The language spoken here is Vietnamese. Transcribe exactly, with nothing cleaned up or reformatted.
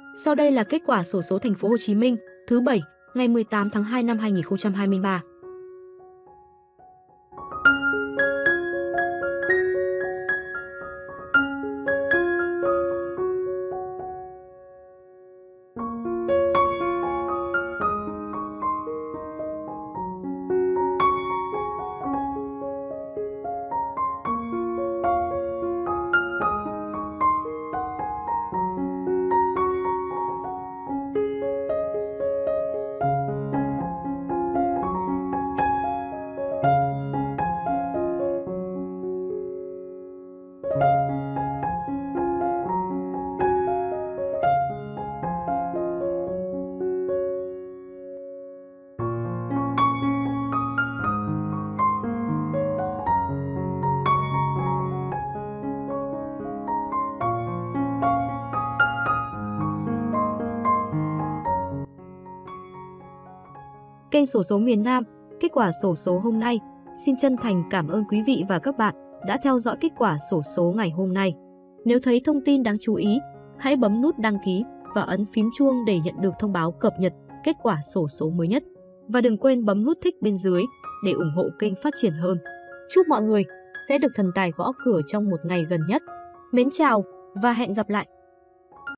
Sau đây là kết quả xổ số thành phố Hồ Chí Minh thứ bảy, ngày mười tám tháng hai năm hai nghìn không trăm hai mươi ba. Kênh xổ số miền Nam, kết quả xổ số hôm nay. Xin chân thành cảm ơn quý vị và các bạn đã theo dõi kết quả xổ số ngày hôm nay. Nếu thấy thông tin đáng chú ý, hãy bấm nút đăng ký và ấn phím chuông để nhận được thông báo cập nhật kết quả xổ số mới nhất. Và đừng quên bấm nút thích bên dưới để ủng hộ kênh phát triển hơn. Chúc mọi người sẽ được thần tài gõ cửa trong một ngày gần nhất. Mến chào và hẹn gặp lại!